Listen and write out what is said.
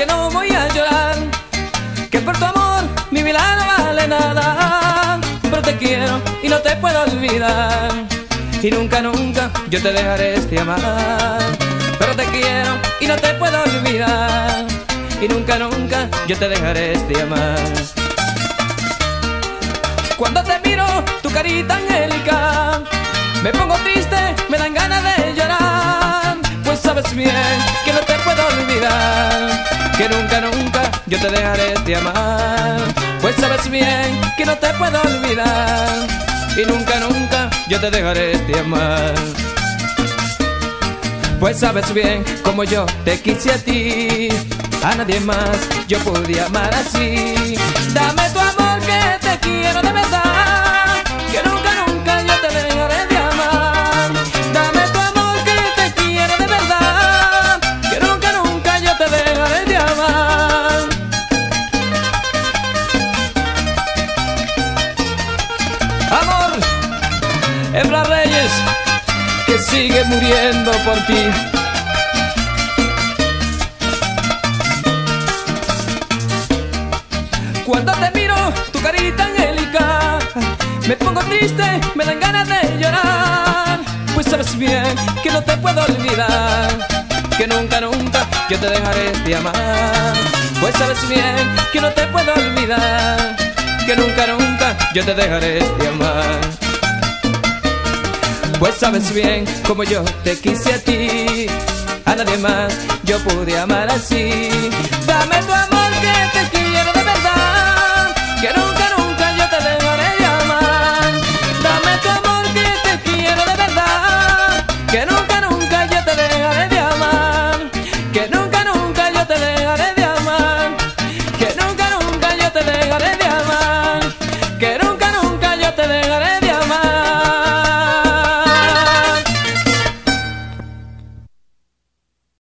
que no voy a llorar, que por tu amor mi vida no vale nada, pero te quiero y no te puedo olvidar, y nunca, nunca yo te dejaré de amar. Pero te quiero y no te puedo olvidar, y nunca, nunca yo te dejaré de amar. Cuando te miro tu carita angélica, me pongo triste, me dan ganas de llorar, pues sabes bien que no te puedo olvidar, que nunca, nunca yo te dejaré de amar, pues sabes bien que no te puedo olvidar, y nunca, nunca yo te dejaré de amar. Pues sabes bien como yo te quise a ti, a nadie más yo podía amar así. Dame tu amor que te quiero de verdad, que nunca, nunca yo te dejaré de amar. Dame tu amor que te quiero de verdad, que nunca, nunca yo te dejaré de amar. Amor, Efra Reyes, que sigue muriendo por ti. Cuando te miro tu carita angélica, me pongo triste, me dan ganas de llorar, pues sabes bien que no te puedo olvidar, que nunca, nunca yo te dejaré de amar, pues sabes bien que no te puedo olvidar, que nunca, nunca yo te dejaré de amar. Pues sabes bien como yo te quise a ti, a nadie más yo pude amar así. Dame tu amor que te quiero de